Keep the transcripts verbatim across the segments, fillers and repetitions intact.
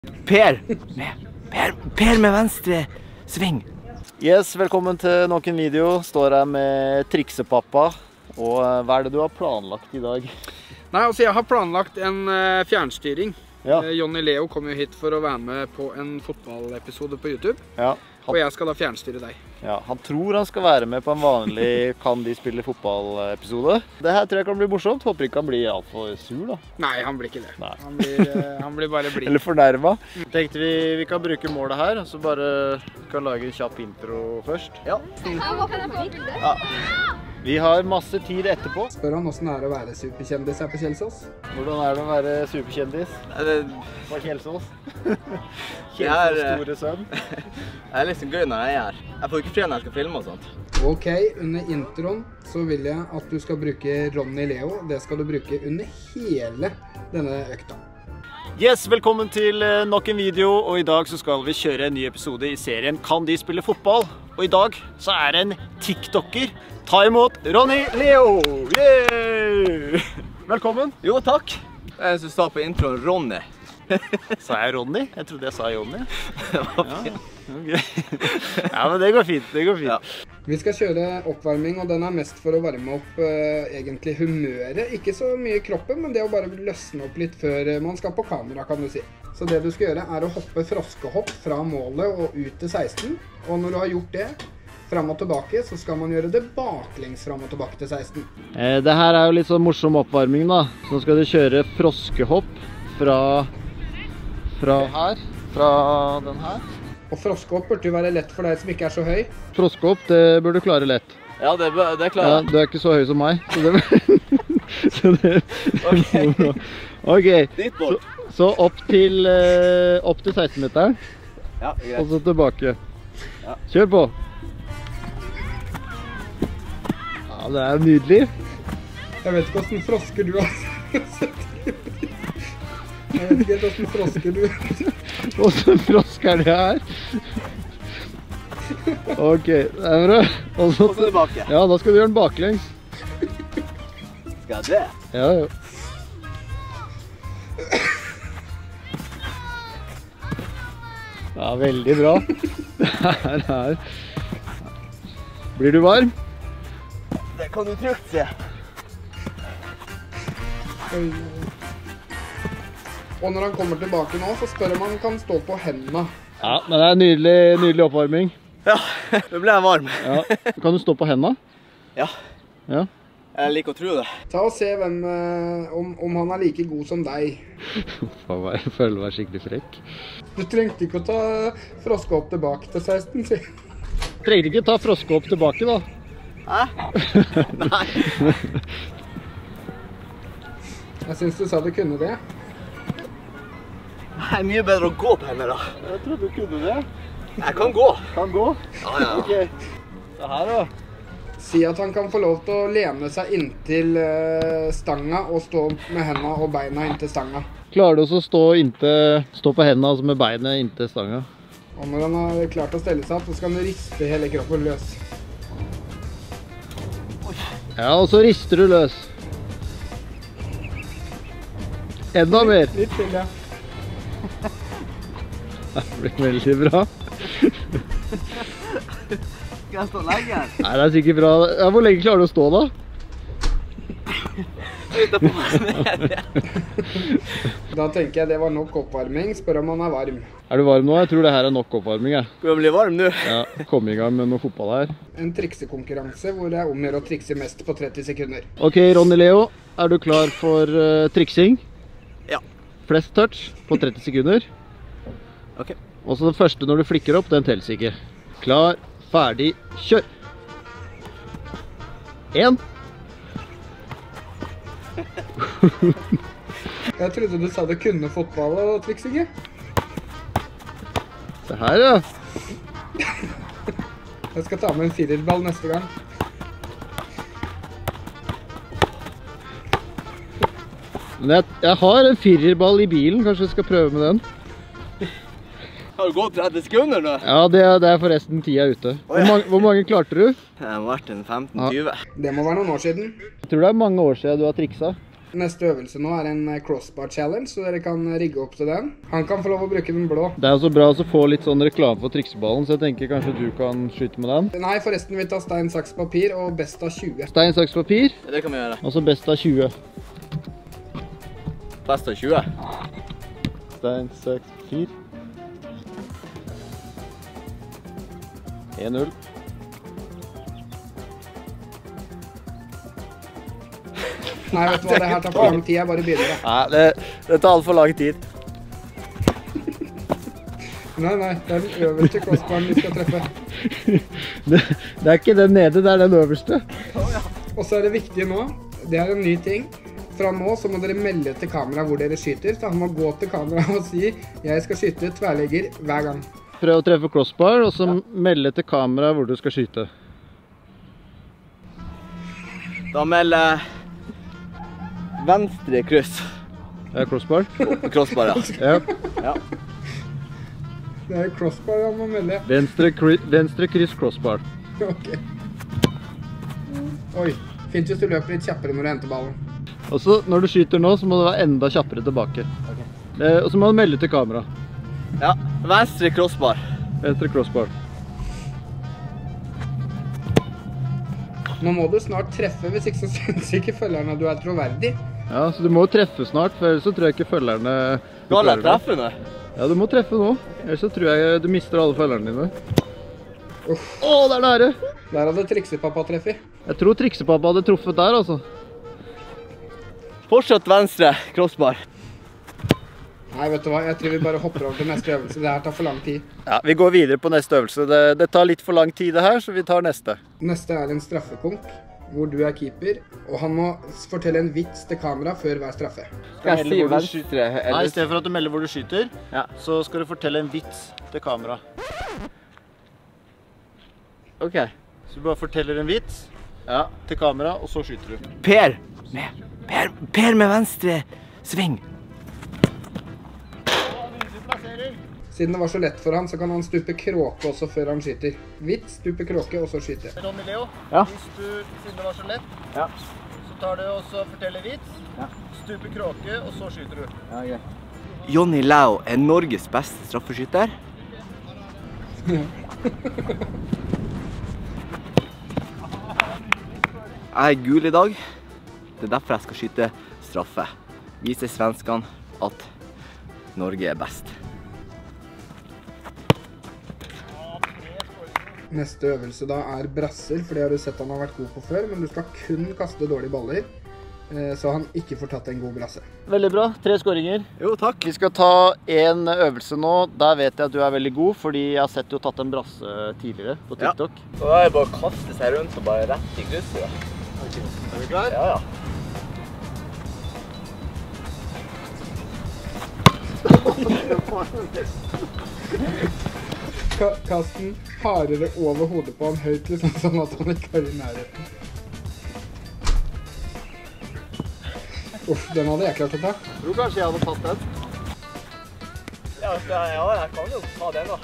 Per med, per, per med venstre sving. Yes, velkommen til nok en video. Står her med triksepappa. Og hva er det du har planlagt i dag? Nei, altså jeg har planlagt en uh, fjernstyring. Ja. Uh, Johnny Leo kom jo hit for å være med på en fotballepisode på YouTube. Ja. Og jeg skal da fjernstyre deg. Ja, han tror han skal være med på en vanlig Kan de spille fotball-episode. Det her tror jeg kan bli morsomt. Håper ikke han blir alt for sur da. Nei, han blir ikke det. Nei. Han, blir, uh, han blir bare blid. Eller fornærma. Tenkte vi vi kan bruke målet her, så bare kan lage en kjapp intro først. Ja. Ja. Vi har masse tid etterpå. Spør han hvordan det er å være superkjendis her på Kjelsås? Hvordan er det å være superkjendis på Kjelsås? Jeg Kjelsås er, store sønn. Det er liksom gøy når jeg er her. Jeg får ikke fri når jeg skal filme og sånt. Ok, under introen så vil jeg at du skal bruke Ronny Leo. Det skal du bruke under hele denne økta. Yes, velkommen til nok en video, og i dag så skal vi kjøre en ny episode i serien Kan de spille fotball? Og i dag så er det en TikToker. Ta imot Ronny Leo! Yeah! Velkommen. Jo, takk. Jeg synes du sa på introen Ronny. Sa jeg Ronny? Jeg trodde jeg sa Jonny. Det var fint. Ja, okay. Ja, men det går fint, det går fint. Ja. Vi skal kjøre oppvarming, og den er mest for å varme opp uh, egentlig humøret. Ikke så mye kroppen, men det å bare løsne opp litt før man skal på kamera, kan du si. Så det du skal gjøre er å hoppe froskehopp fra målet og ut til seksten. Og når du har gjort det, frem og tilbake, så skal man gjøre det baklengs frem og tilbake til seksten. Eh, det her er jo litt sånn morsom oppvarming da. Så nå skal du kjøre froskehopp fra, fra her, fra den her. Og froskehopp burde jo være lett for deg som ikke er så høy. Froskehopp, det bør du klare lett. Ja, det, det klarer jeg. Ja, du er ikke så høy som meg. Så det, så det, Ok. Ok, Ditt bort. så, så opp til, eh, opp til seksten meteren, Ja, greit. og så tilbake. Ja. Kjør på! Ja, det er nydelig. Jeg vet ikke hvordan frosker du har sett. Jeg vet ikke hvordan frosker du har. Og så frosk er det her. Ok, det er bra. Og så Og så tilbake. Ja, da skal du gjøre den baklengs. Skal jeg det? Ja, ja. Ja, veldig bra. Det her er... Blir du varm? Det kan du trygt se. Og når han kommer tilbake nå, så spør om han kan stå på hendene. Ja, men det er en nydelig, nydelig oppvarming. Ja, nå ble jeg varm. Ja. Kan du stå på hendene? Ja, Ja. jeg liker å tro det. Ta og se hvem, eh, om, om han er like god som deg. Faen, jeg føler meg skikkelig frekk. Du trengte ikke å ta froskehopp tilbake til seksten, si. Trenger ikke ta froskehopp tilbake da. Hæ? Nei. Jeg synes du sa du kunne det. Det er mye bedre å gå på henne da. Jeg trodde du kunne det. Jeg kan gå. Kan gå? Ja, ja. Ok. Så her da. Si at han kan få lov til å lene seg inntil eh, stanga og stå med hendene og beina inntil stanga. Klarer du også å stå, inntil, stå på hendene, altså med beinet inntil stanga? Og når han har klart å stelle seg opp, så skal han riste hele kroppen løs. Ja, og så rister du løs. Enda mer. Litt til, ja. Det blir veldig bra. Skal jeg stå lenge her? Nei, det er sikkert bra. Ja, hvor lenge klarer du å stå da? Da tenker jeg det var nok oppvarming. Spør om han er varm. Er du varm nå? Jeg tror det her er nok oppvarming, jeg. Skal jeg bli varm nå? Ja, kom i gang med noe fotball her. En triksekonkurranse hvor det er omgjør å trikse mest på tretti sekunder. Ok, Ronny Leo, er du klar for uh, triksing? Ja. Flest touch på tretti sekunder. Ok. Og så den første når du flikker opp, den telles ikke. Klar, ferdig, kjør! En. Jeg trodde du sa du kunne fotball og triksing, ja. Se her, ja. Jeg skal ta med en firerball neste gang. Men jeg, jeg har en firerball i bilen, kanskje jeg skal prøve med den. Har du gått tretti sekunder nå? Ja, det er, det er forresten tida ute. Hvor mange, hvor mange klarte du? Det har vært en femten tjue. Det må være noen år siden. Jeg tror det er mange år siden du har triksa. Neste øvelse nå er en crossbar challenge, så dere kan rigge opp til den. Han kan få lov å bruke den blå. Det er jo så bra å få litt sånn reklame for trikseballen, så jeg tenker kanskje du kan skyte med den. Nei, forresten vi tar stein, saks, papir og best av tjue. Stein, saks, papir. Ja, det kan vi gjøre. Og så best av tjue. Best av tjue. Stein, saks, papir. en null. Nei, vet du hva, det her tar for lang tid, jeg bare begynner det. Nei, det, det tar alt for lang tid. Nei, nei, det er den øverste crossbaren vi skal treffe. Det, det er ikke den nede, det er den øverste. Og så er det viktige nå, det er en ny ting. Fra nå så må dere melde til kamera hvor dere skyter, så han må gå til kamera og si jeg skal skyte tverrlegger hver gang. Prøv å treffe crossbar, og så melde til kamera hvor du skal skyte. Da melder venstre kryss. Det er crossbar. Crossbar, ja. Ja. Ja. Det er crossbar han må melde. Venstre, kry- venstre kryss crossbar. Ok. Oi, fint hvis du løper litt kjappere når du henter ballen. Og så når du skyter nå, så må du være enda kjappere tilbake. Eh, og så må du melde til kamera. Ja, venstre crossbar. Venstre crossbar. Nå må du snart treffe, hvis ikke så synes ikke følgerne at du er troverdig. Ja, så du må treffe snart, for ellers så tror jeg ikke følgerne... Skal jeg treffe nå? Ja, du må treffe nå. Ellers så tror jeg du mister alle følgerne dine. Uff. Åh, det er nære! Der hadde triksepappa treffet. Jeg tror triksepappa hadde truffet der, altså. Fortsatt venstre crossbar. Nei, vet du hva, jeg tror vi bare hopper over til neste øvelse. Det her tar for lang tid. Ja, vi går videre på neste øvelse. Det, det tar litt for lang tid det her, så vi tar neste. Neste er en straffekonk, hvor du er keeper, og han må fortelle en vits til kamera før hver straffe. Skal jeg si venstre? Nei, i stedet for at du melder hvor du skyter, Ja. så skal du fortelle en vits til kamera. Ok. Så du bare forteller en vits Ja. til kamera, og så skyter du. Per med, per, per med venstre sving. Siden det var så lett for han, så kan han stupe kråke også før han skyter. Vits, stupe kråke, og så skyte. Ronny Leo, Ja. hvis du, siden det var så lett, Ja. så tar du og så forteller vits, Ja. stuper kråke, og så skyter du. Ja, greit. Johnny Leo er Norges beste straffeskytter. Jeg er gul i dag. Det er derfor jeg skal skyte straffe. Vise svenskene at Norge er best. Neste øvelse da er brasser, for det har du sett han har vært god på før, men du skal kun kaste dårlige baller, eh, så han ikke får tatt en god brasse. Veldig bra. Tre skåringer. Jo, takk. Vi skal ta en øvelse nå. Der vet jeg at du er veldig god, fordi jeg har sett du har tatt en brasse tidligere på Ja. TikTok. Så da er det bare å kaste seg rundt og bare rett i krysset, da. Er du klar? Ja, ja. Ka- Kast den hardere over hodet på han høyt, liksom, sånn at han ikke er i nærheten. Uff, den hadde jeg klart å ta. Jeg tror kanskje jeg hadde tatt den. Ja, så jeg, ja, jeg kan jo ta den, da.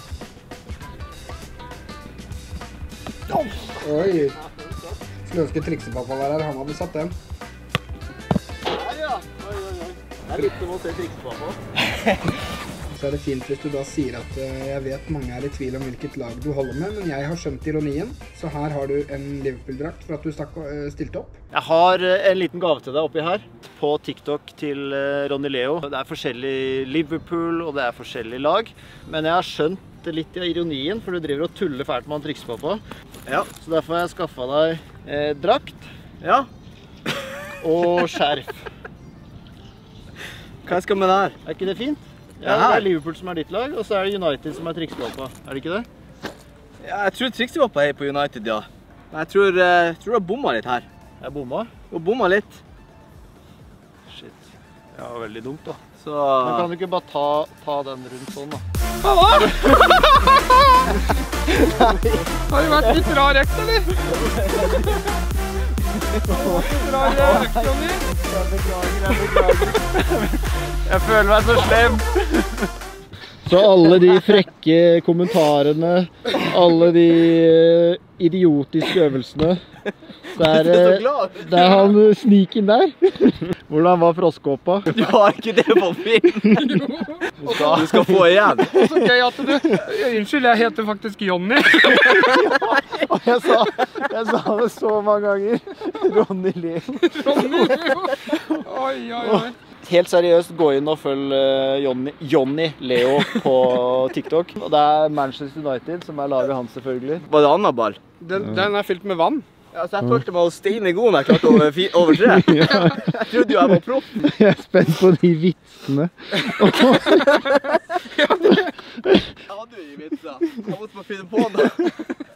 Oi, sløske triksepappa var her, han hadde satt den. Der, ja. Oi, oi, oi. Det er litt om å se trikse på på. Så er det fint hvis du da sier at eh, jeg vet mange er i tvil om hvilket lag du holder med, men jeg har skjønt ironien, så her har du en Liverpool-drakt for at du stakk, eh, stilte opp. Jeg har eh, en liten gave til deg oppi her, på TikTok til eh, Ronny Leo. Det er forskjellig Liverpool, og det er forskjellig lag, men jeg har skjønt litt i ironien, for du driver og tuller fælt med han trikser på på. Ja. Så derfor har jeg skaffet deg eh, drakt Ja. og skjerf. Hva skal med det her? Er ikke det fint? Ja, Det her? det er Liverpool som er ditt lag, og så er det United som er trikspappa. Er det ikke det? Ja, jeg tror triksepappa er på United, ja. Men jeg tror, eh, jeg tror du har bomma litt her. Jeg bomma. Du har bomma litt. Shit. Ja, veldig dumt da. Så... Men kan du ikke bare ta, ta den rundt sånn da? Har det vært litt rar økt, eller? Rar økt, Ronny. Jeg føler meg så slem. Så alle de frekke kommentarene, alle de eh, idiotiske øvelsene, det er, eh, det er han sniken der. Hvordan var froskåpa? Du har ikke det på film. Du skal, du skal få igjen. Så gøy at du... Unnskyld, jeg heter faktisk Jonny. Og jeg sa, jeg sa det så mange ganger. Ronny Leo. Ronny Leo. Oi, oi, oi. Helt seriøst, gå inn og følg Jonny, Jonny Leo på TikTok. Og det er Manchester United som er laget hans selvfølgelig. Var det annen ball? Den, den er fylt med vann. Ja, så jeg følte meg å steine god når jeg klarte over, fi- over tre. Jeg trodde jo jeg var proff. Jeg er spent på de vitsene. Jeg hadde jo i vitsa. Jeg måtte bare finne på det.